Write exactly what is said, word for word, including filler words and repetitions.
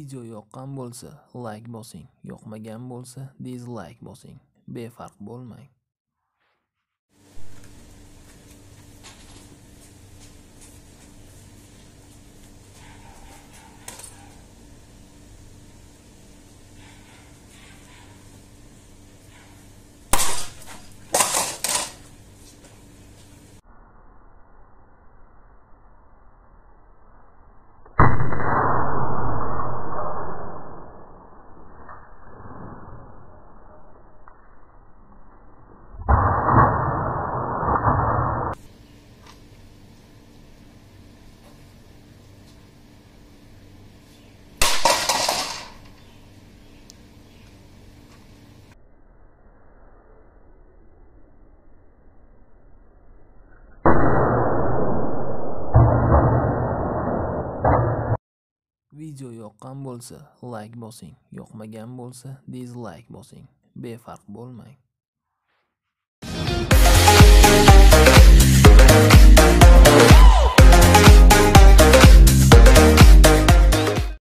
Video yoqqan bo'lsa, like bosing, yoqmagan bo'lsa, dislike bosing. Befarq bo'lmang. Video yoqqan bo'lsa, like bosing, yoqmagan bo'lsa, dislike bosing. Befarq bo'lmang.